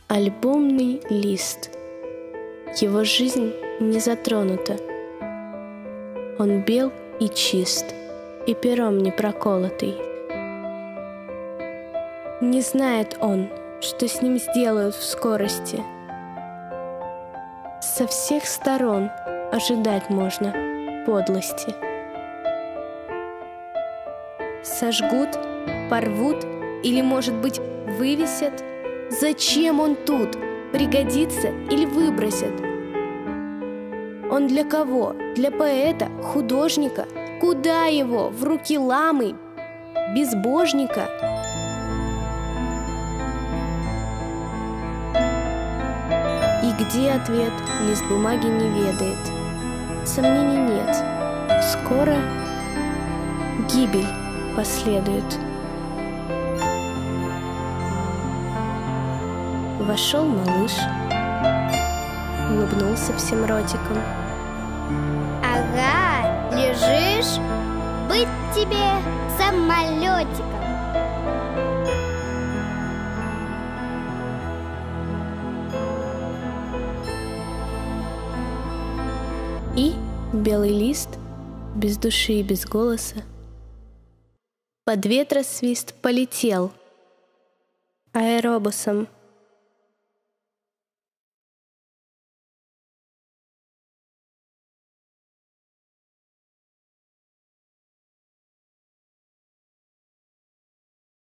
Альбомный лист. Его жизнь не затронута. Он бел и чист, и пером не проколотый. Не знает он, что с ним сделают в скорости. Со всех сторон ожидать можно подлости. Сожгут, порвут или, может быть, вывесят? Зачем он тут? Пригодится или выбросят? Он для кого? Для поэта? Художника? Куда его? В руки ламы? Безбожника? И где ответ, лист бумаги не ведает. Сомнений нет. Скоро гибель последует. Вошел малыш, улыбнулся всем ротиком. Ага, лежишь? Быть тебе самолетиком. И белый лист, без души и без голоса, под ветросвист полетел аэробусом